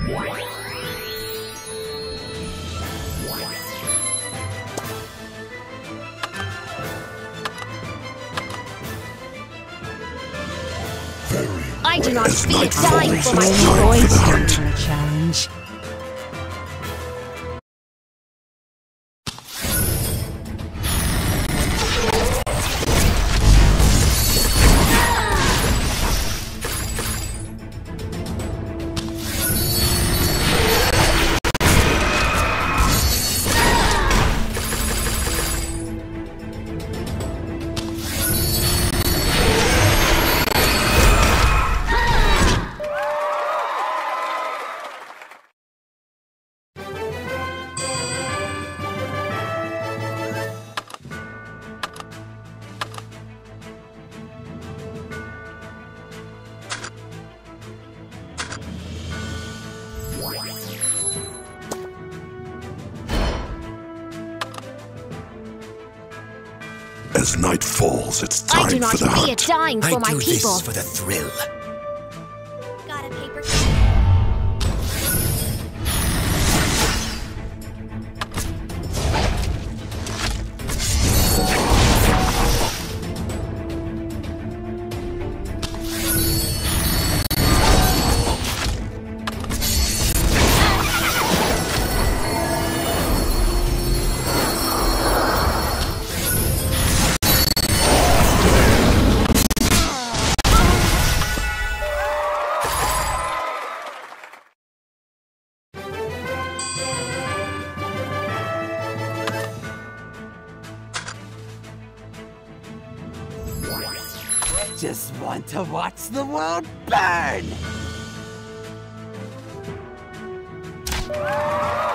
I do not feel dying for my choice. For a challenge. As night falls, it's time I do not for the feel hunt. dying for my I do people. this for the thrill. Got a paper. Just want to watch the world burn!